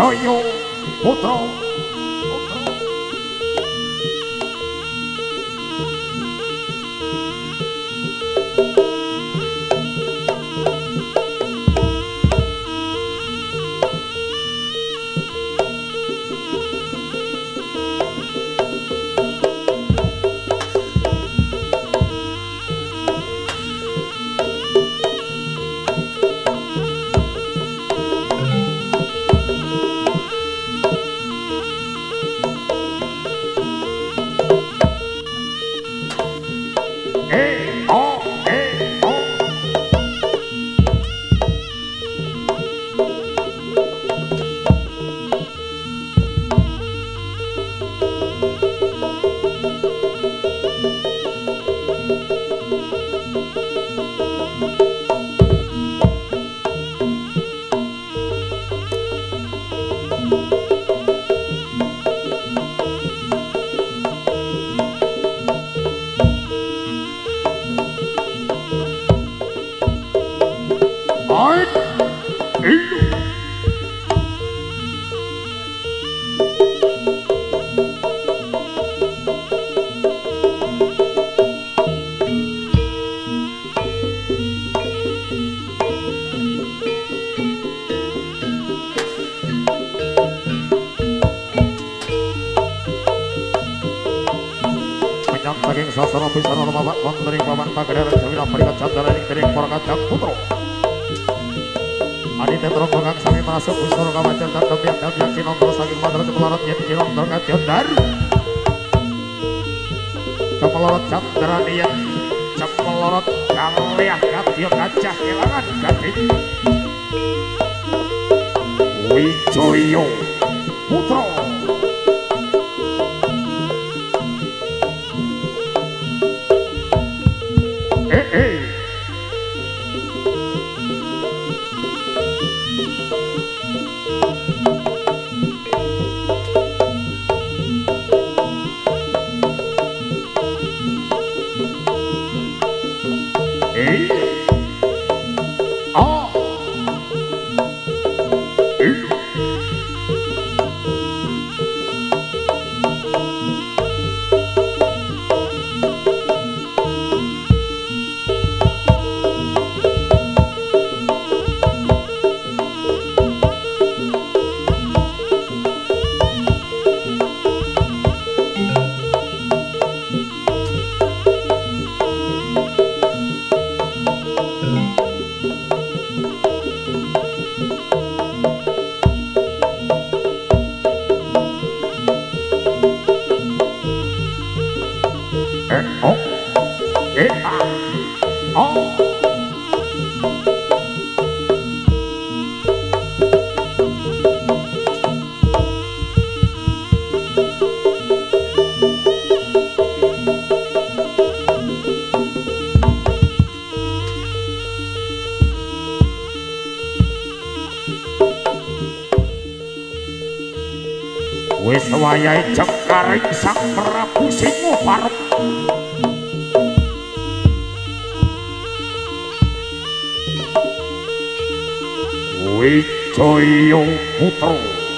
Wijaya Putra. Saking sasana pisana bapak wonten ing papan pagadaran jawira parikat candala ing dening para kacang putra. Adite tronggo kang sami masuk usara kawajan tandem yang cinontra saking mandra kepelarat yen cinontra kadandar. Kepelarat candrani yen kepelarat kalih kadya kacah kelangan gading. Wijaya Putra. Wis wayahe cekaring Sang Prabu Singopareng. Wijaya Putra.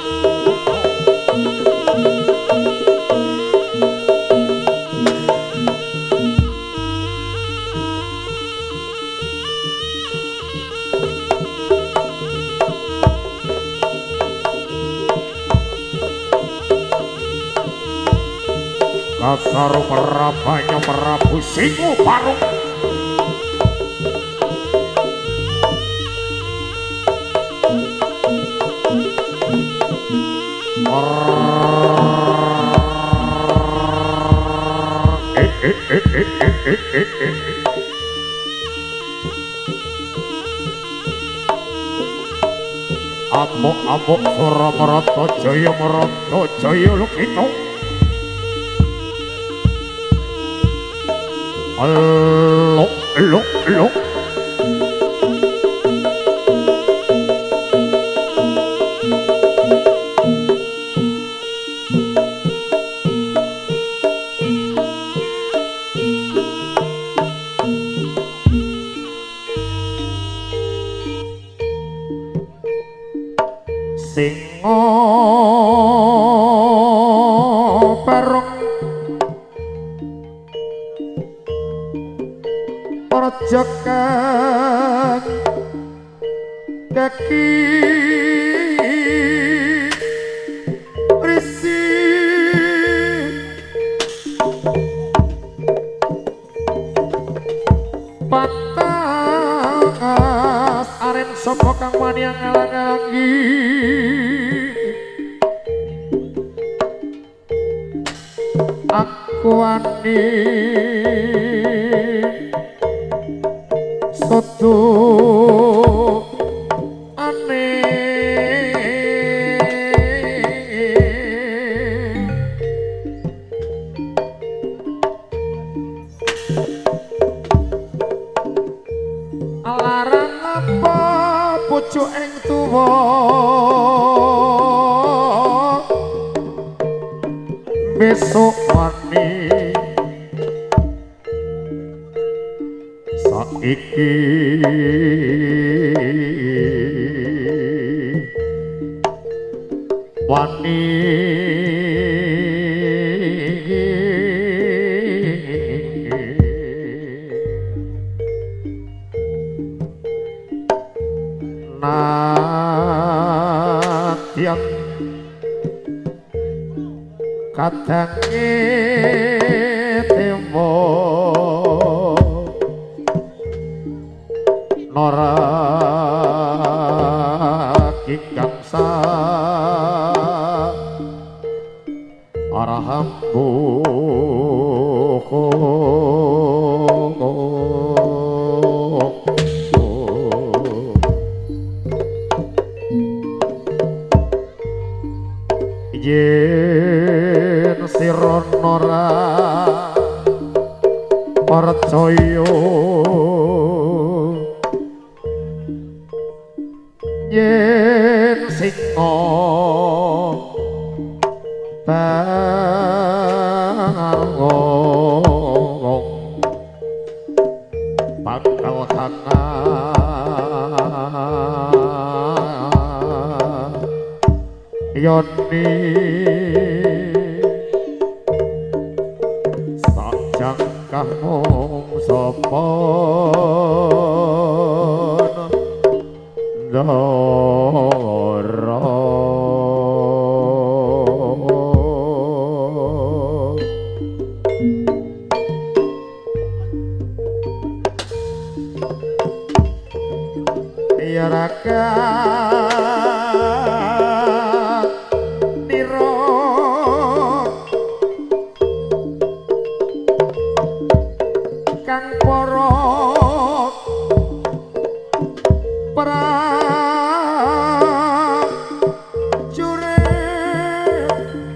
Kasaru Prabanya Prabu Singopareng. Amuk-amuk Sura Marata Jaya Lukita. Luk. Singo Perjokan kaki risi patas aren sapa kang wani ngalang-alangi aku wani soto pucuk ing tuwa besok wani saiki wani nadyan kadange tempo nora kikangsa arahamku yen sira ora percaya yen singa barong bakal tangan yoni sajangkah mung sapa ndara ya raka kang para prajurit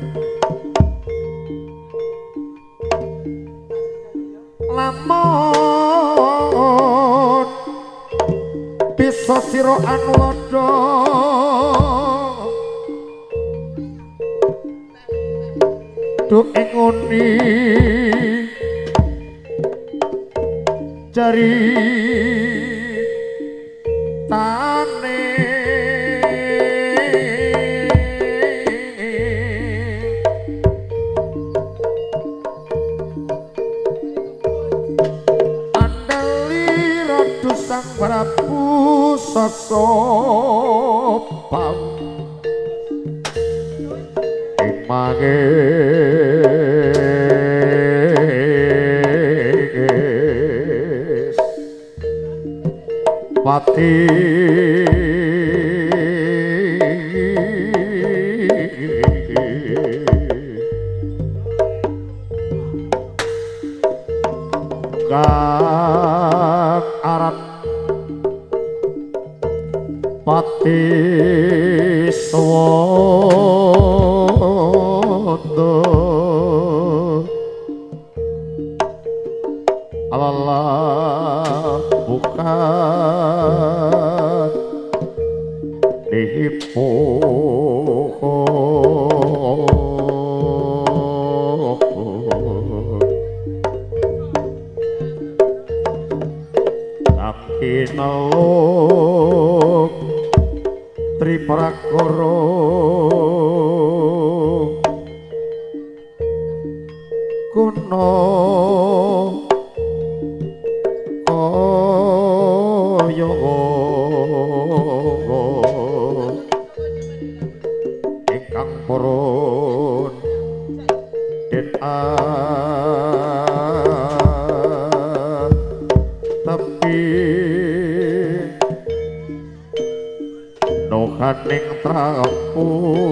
lamun bisa sira anwada duh engoni jari tane andali ratu sang prabu sasopam ing pati kang aran pati swanda Allah bukan dihipo kinaluk triprakara kuno ingkang purun den tapi nohaning trapu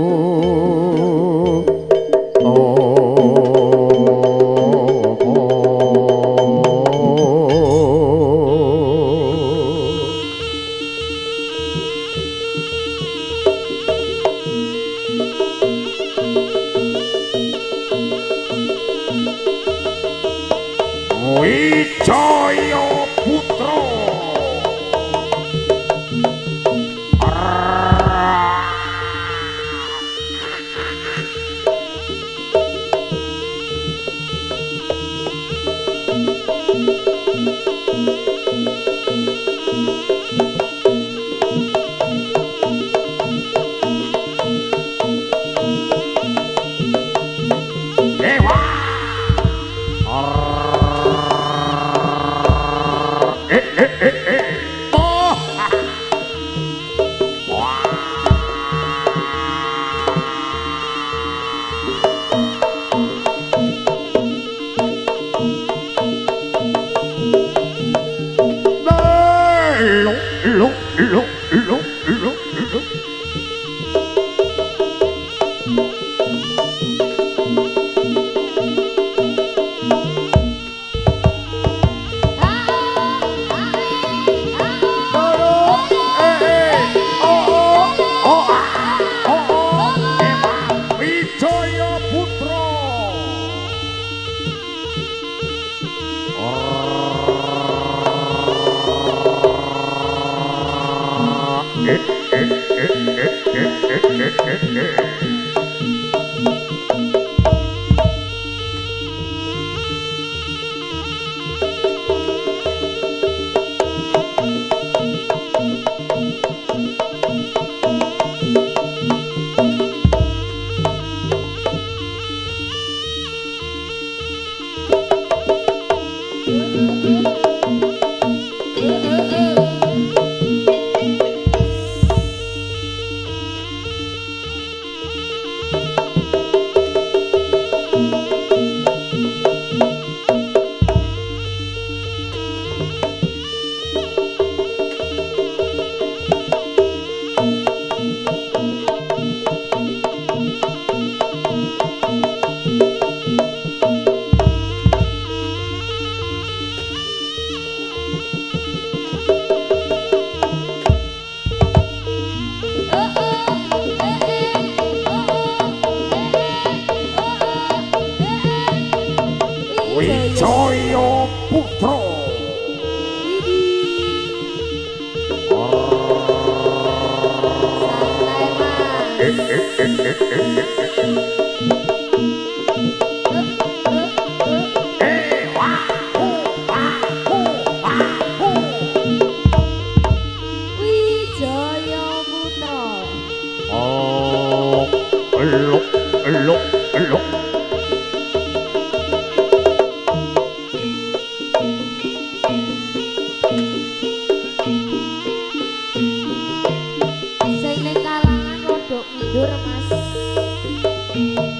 Wijaya Putra Dewa Wijaya Putra Wijaya Putra oh elok elok elok sing ning kalangan rodok mundur Mas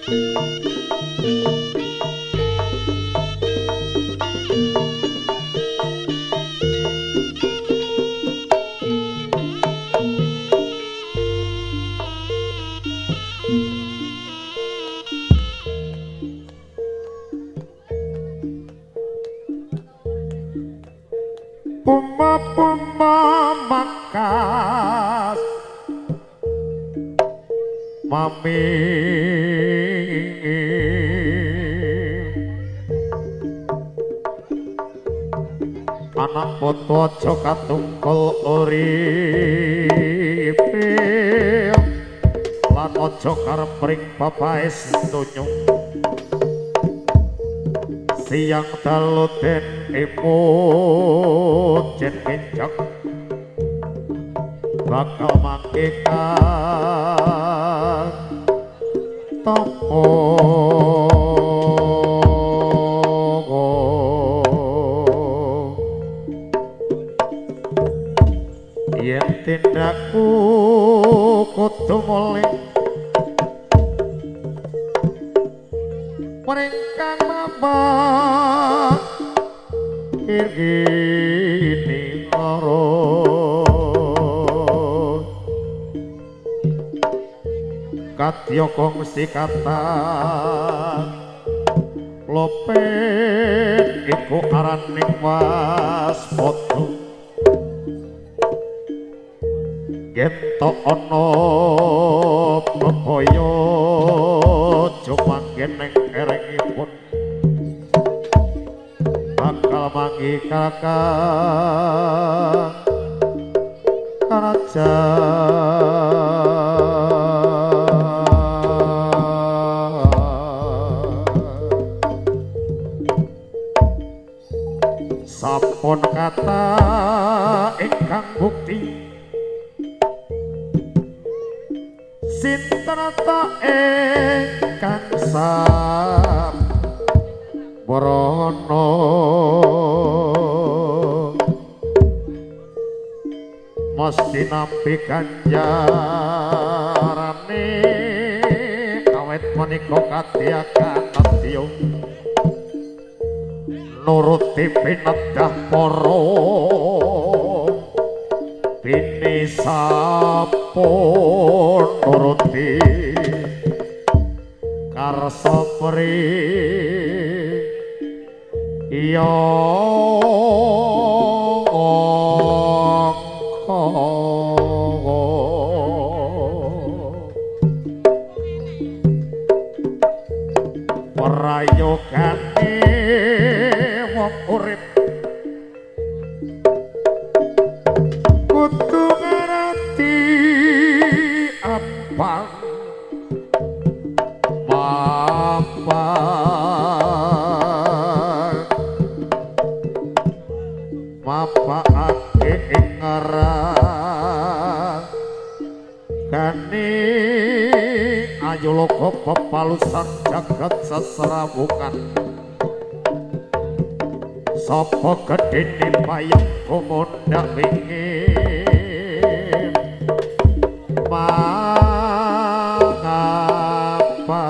Puma makas mami anak putu aja katungkul uripe lan aja karep ring bapae donya siang dalu den imut jen kencang bakal mangkikan topo yen tindakku kudu mulih meringkang mabak ini loro kadya kongsi kata lopet iku araning waspada yen tok ana bebaya jumanggen ning erengipun bakal mangi kakang kerajaan sampun kata ingkang bukti sinten ta ingkang sabrana mesti nampi ganjarane awet menika kadyakan nadya nuruti pinedah para binisapun nuruti karsa pri iya prayogane wong urip kudu ngerti apa mapaake ing ngaragane ayo loka pepalusan jagat sesrawungan sapa gedene payung kumundak wingin mangapa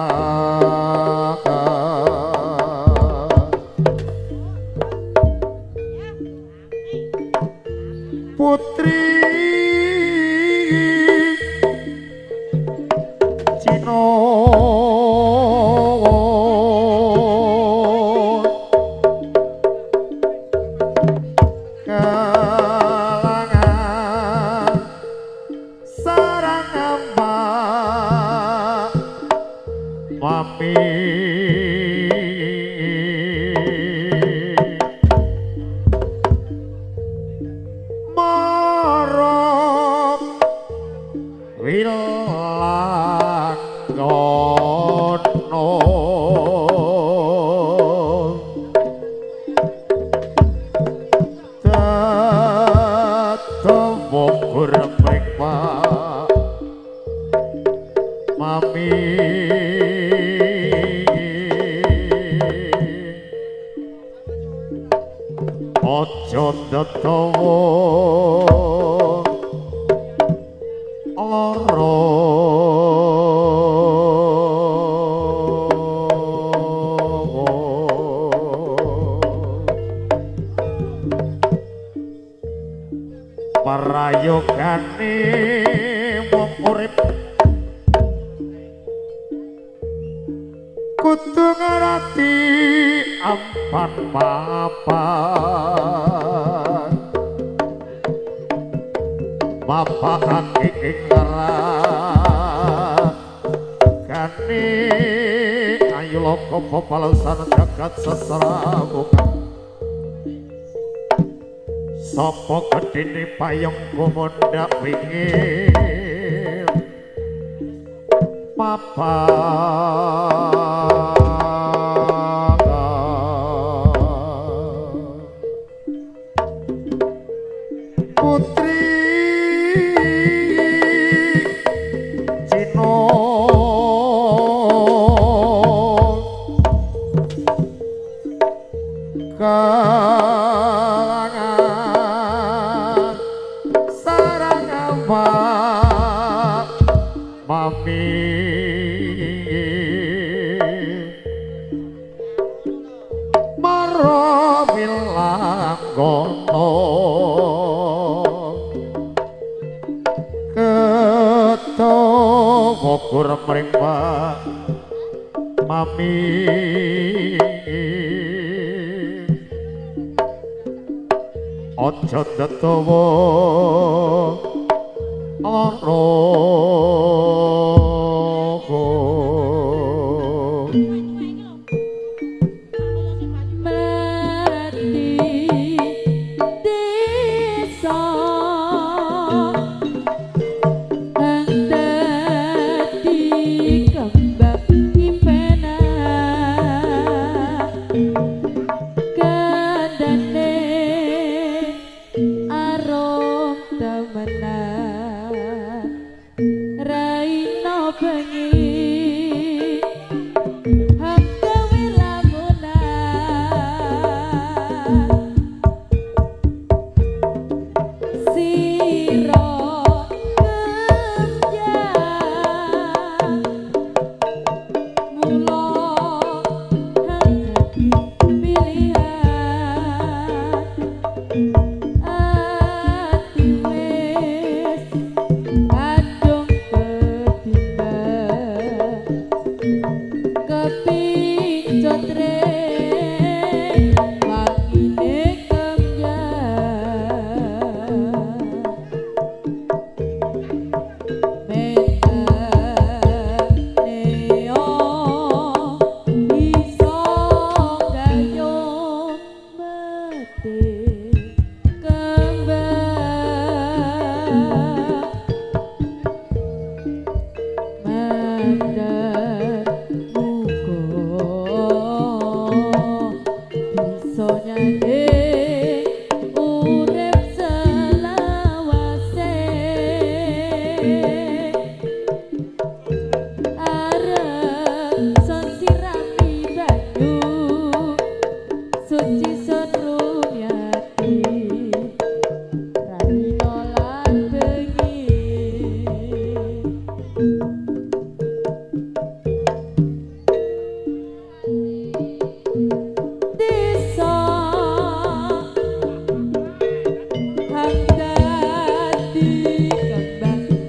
putri Cino kalangan sarang ambak mami marang wilanggono tatowo gurepek pak mami ayogane wong urip kudu ngerti ampan mapan mapan ing laragane ayo loko pepalesan jagat seserabukan sapa gedene payung kumundak wingin putri Cino kalangan sarang awak mami maro bilang gono ketemu kurang merimba mami ojo detowo orogo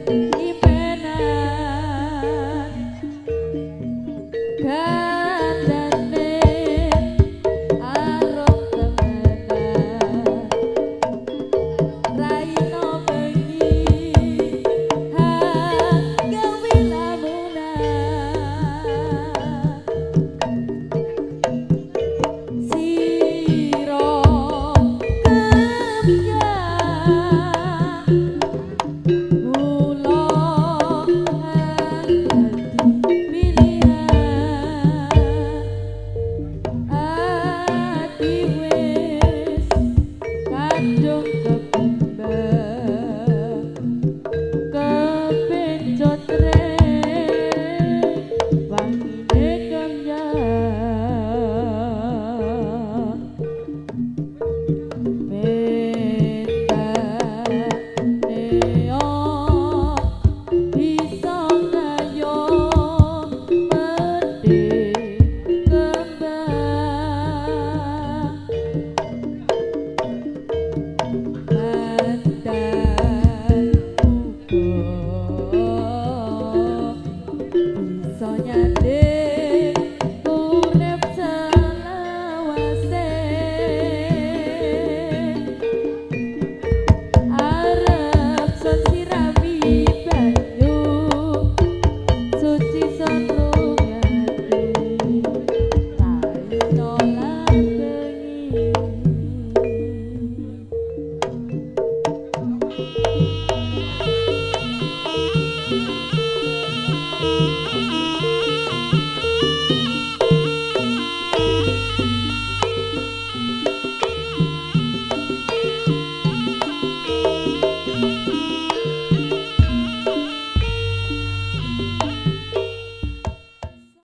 Kandang